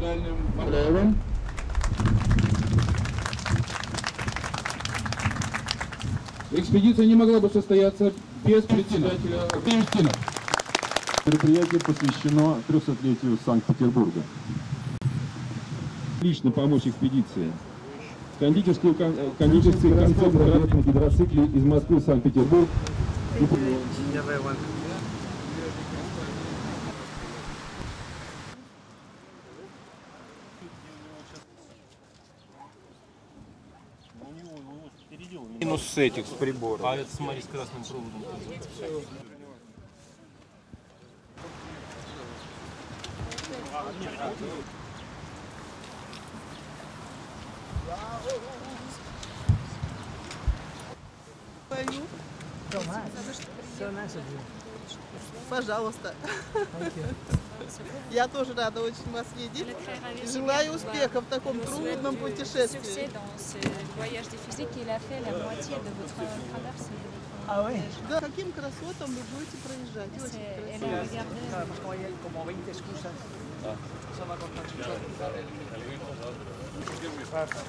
Поздравляем. Экспедиция не могла бы состояться без председателя Кривостина. Мероприятие посвящено 300-летию Санкт-Петербурга. Лично помочь экспедиции. Кондитерский концерт на гидроцикле из Москвы в Санкт-Петербург. Минус с этих, с приборов. А это, смотри, с красным проводом. Пожалуйста. Я тоже рада очень вас видеть. Желаю успеха в таком трудном путешествии. Да, каким красотам вы будете проезжать? Очень красиво.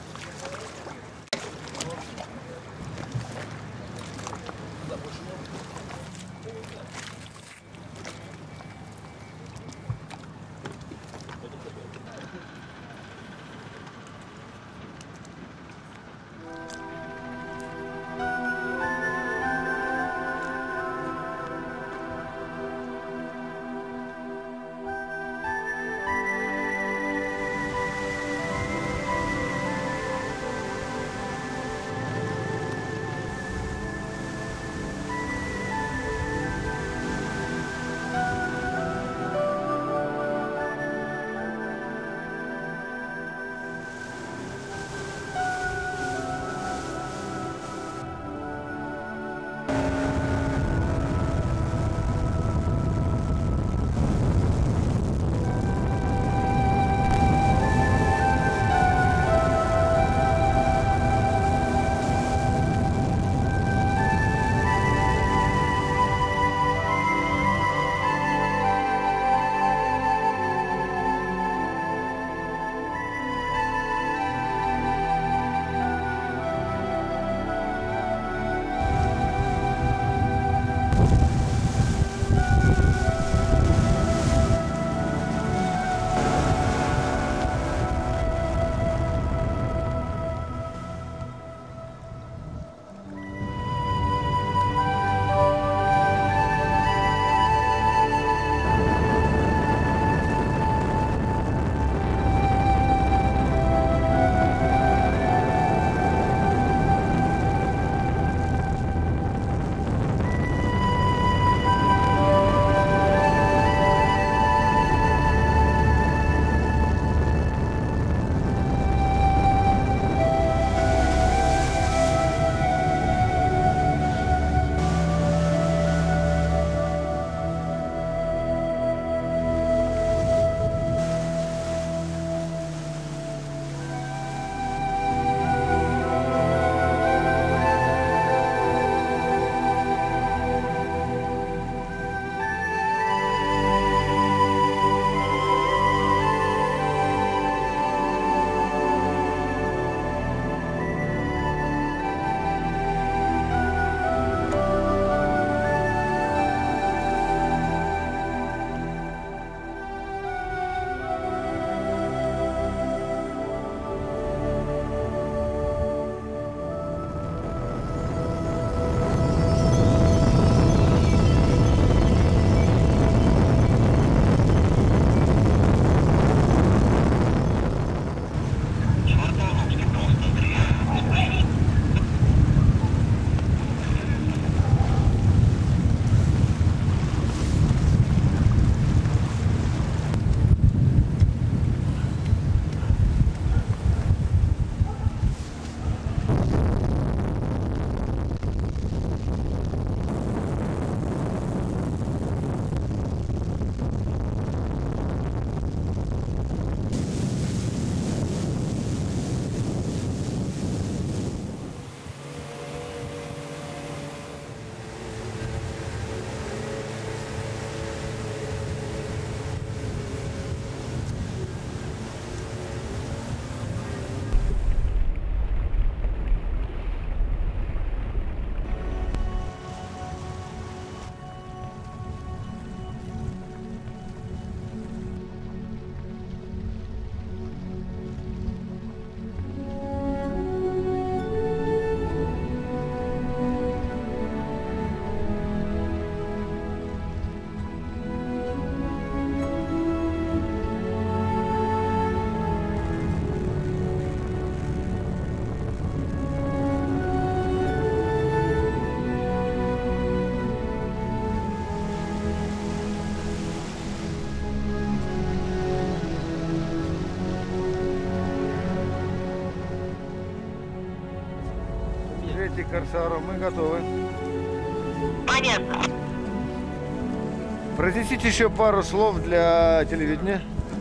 Третий Корсару, мы готовы. Понятно. Произнесите еще пару слов для телевидения.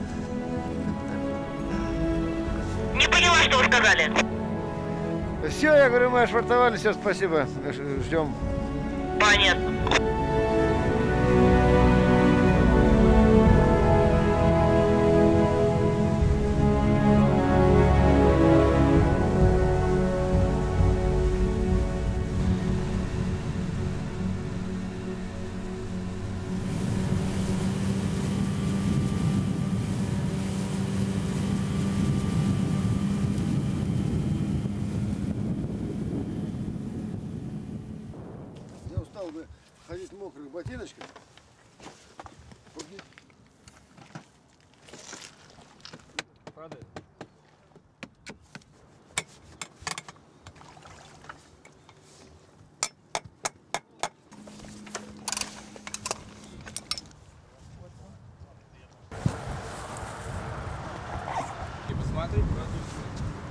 Не поняла, что вы сказали. Все, я говорю, мы ошвартовали, все, спасибо. Ждем. Понятно. Я устал бы ходить в мокрых ботиночках. Падает. И посмотри, продукцию.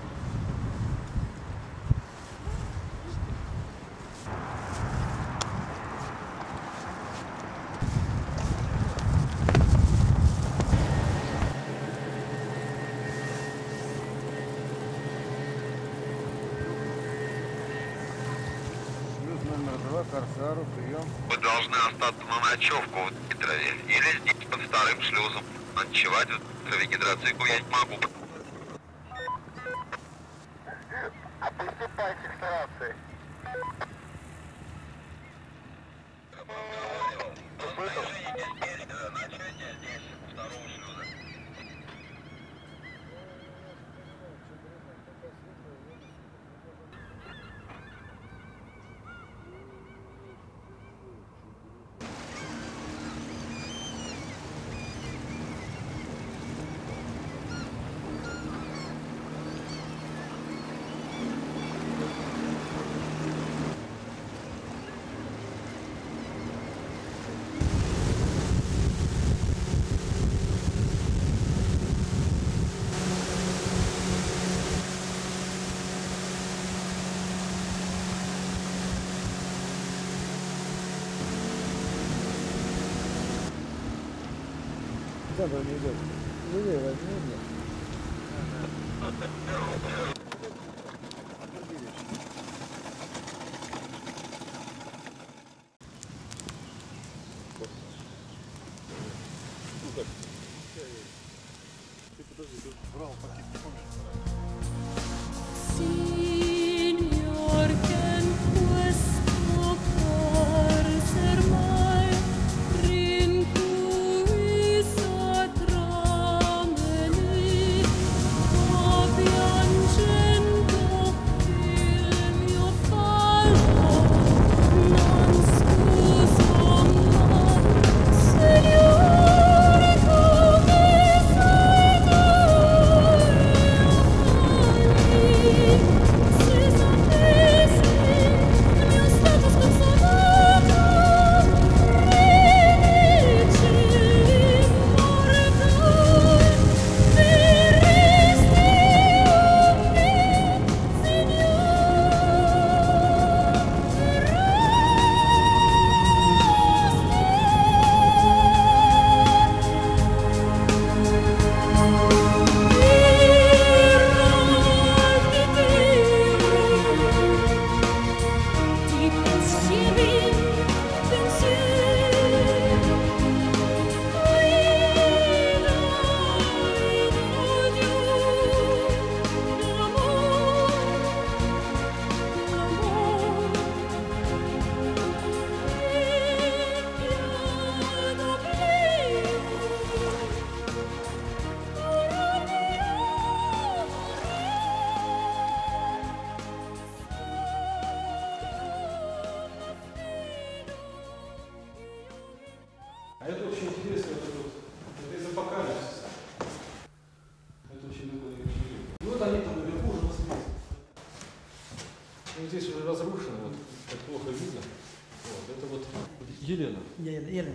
Шлюз номер 2, Корсару, прием. Вы должны остаться на ночевку в Дмитрове или здесь под старым шлюзом. Ночевать в Дмитрове гидроциклу я не могу. Приступай к фиксации. Signor, che in questo corser mai rincuisa tra me e lui, o piangendo il mio fallo, non scuso mai. Signore, come sei se sapessi il mio stato sconsolato, felice immortale, verresti un mio Ti pensieri А это очень интересно, это из апокалипсиса. Это очень такое. И вот они там наверху уже воскресли. Ну, здесь уже разрушено, вот, как плохо видно. Вот, это вот Елена. Елена.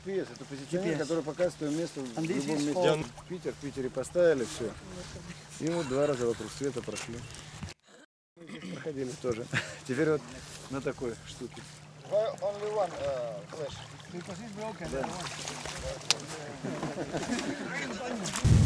GPS, это позиционер, который показывает твое место в любом месте. В Питере поставили, все. И вот 2 раза вокруг света прошли. Мы здесь проходили тоже. Теперь вот на такой штуке. Only one flash. Because it's broken.